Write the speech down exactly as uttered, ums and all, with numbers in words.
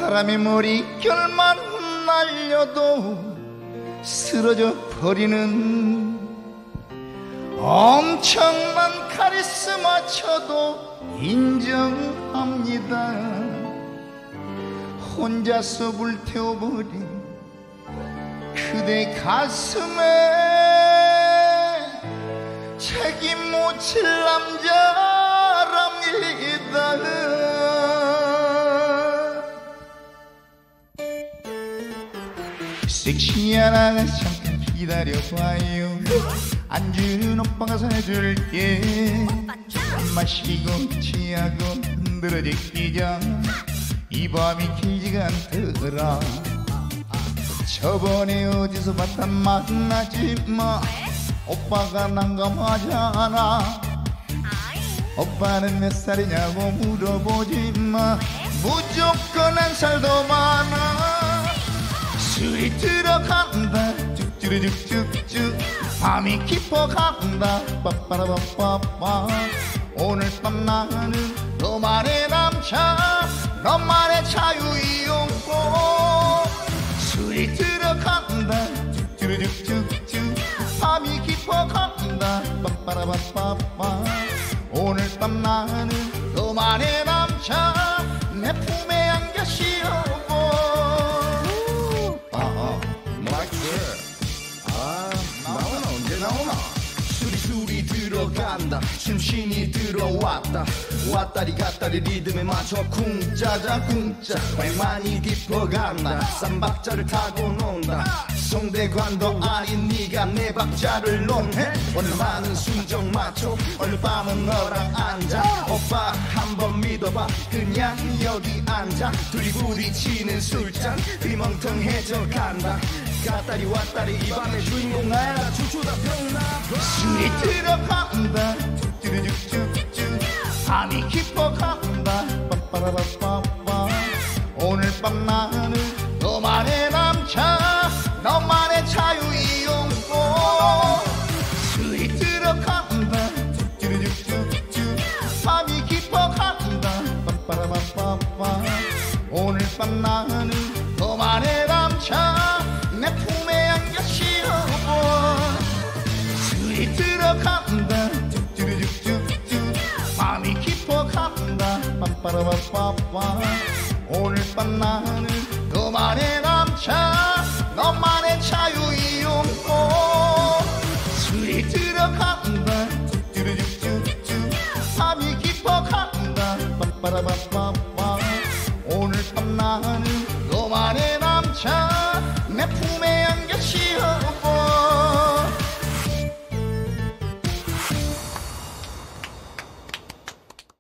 바람에 머리결만 날려도 쓰러져 버리는 엄청난 카리스마쳐도 인정합니다. 혼자서 불태워버린 그대 가슴에 책임 못 질 남자랍니다. 섹시한 아가씨 잠깐 기다려봐요. 안주는 오빠가 사줄게. 마시고 취하고 흔들어지기자 이 밤이 길지가 않더라. 저번에 어디서 봤다 만나지마. 오빠가 난감하잖아. 오빠는 몇 살이냐고 물어보지마. 무조건 한 살 더 많아. 술이 들어간다 쭉쭉쭉쭉쭉. 밤이 깊어간다 빠빠라빠빠빠. 오늘 밤 나는 너만의 남자 너만의 자유이용고. 술이 들어간다 쭉쭉쭉쭉. 밤이 깊어간다 빠빠라빠빠빠. 오늘 밤 나는 너만의 남자 내 품에 안겨 씌우고. 아, 마이크. 아, 나오나 언제 나오나? 술이 술이 들어간다. 춤신이 들어왔다. 왔다리 갔다리 리듬에 맞춰 쿵짜자 쿵짜. 많이 깊어간다. 쌈박자를 타고 논다. 송대관도 아닌 네가 내 박자를 논해. 오늘 많은 순정 맞춰. 오늘 밤은 너랑 앉아. 오빠 한번 믿어봐. 그냥 여기 앉아. 둘이 부딪히는 술잔 뒤멍텅해져 간다. 갔다리 왔다리 이 밤의 주인공 나야. 춤추다 병나. 술이 들어간다 쭉쭉쭉쭉. 밤이 깊어간다 빠빠라빠빠빠. 오늘 밤 나는 너만의 남자 너만의 자유이용고. 술이 들어간다 쭉쭉쭉쭉. 밤이 깊어간다 빠빠라빠빠빠. 오늘 밤 나는 너만의 남자 내 품에 안겨 씌우고. 술이 들어간다 쭉쭉쭉쭉. 밤이 깊어간다 빠빠라빠빠빠. 오늘 밤 나는 너만의 남자 너만의 자유이용고. 술이 들어간다 쭉쭉쭉쭉. 밤이 깊어간다 빠빠라빠빠.